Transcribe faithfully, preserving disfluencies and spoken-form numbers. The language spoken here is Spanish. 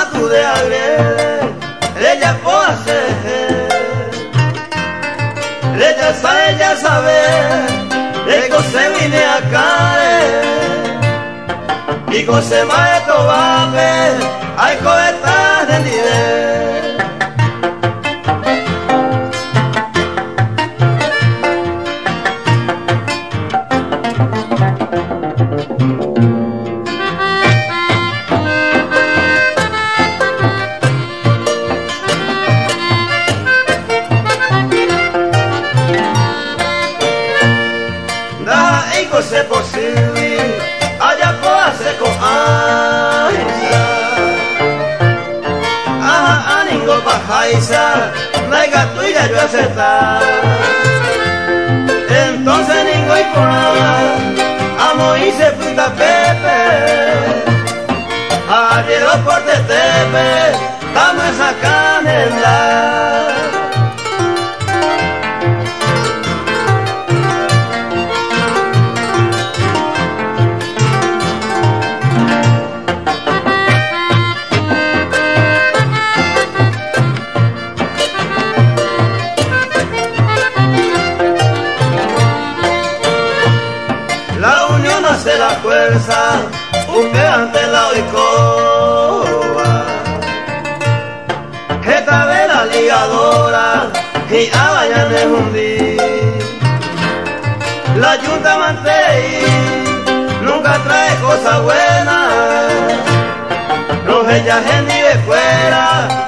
acude a agrede, ella puede hacer. Ella sabe, ella sabe, de que se vine a caer. Y con se maestro va a ver, hay cohetas de nivel. Se posible allá puedo hacer con Aisa. Ajá, aningo pajaisa, naiga tuya yo aceptar. Entonces ningo y por nada, amo y se fruta Pepe. Ayer por tetepe, dame esa canela. Hace la fuerza, usted ante la oicoba. Esta vez la ligadora y a vayan de hundir. La yunta mantei nunca trae cosas buenas. Los ella ni de fuera